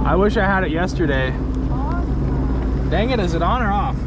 I wish I had it yesterday. Awesome. Dang it, is it on or off?